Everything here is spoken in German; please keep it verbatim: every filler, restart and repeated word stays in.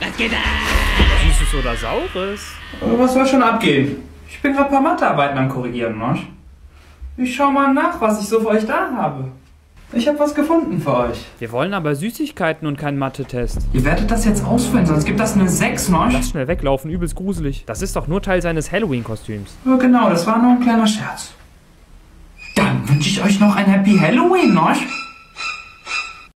Was geht da? Süßes oder Saures? Was soll schon abgehen? Ich bin gerade ein paar Mathearbeiten am Korrigieren, ne? Ich schau mal nach, was ich so für euch da habe. Ich habe was gefunden für euch. Wir wollen aber Süßigkeiten und keinen Mathe-Test. Ihr werdet das jetzt ausfüllen, sonst gibt das eine sechs, ne? Lass schnell weglaufen, übelst gruselig. Das ist doch nur Teil seines Halloween-Kostüms. Ja, genau, das war nur ein kleiner Scherz. Dann wünsche ich euch noch ein Happy Halloween, ne?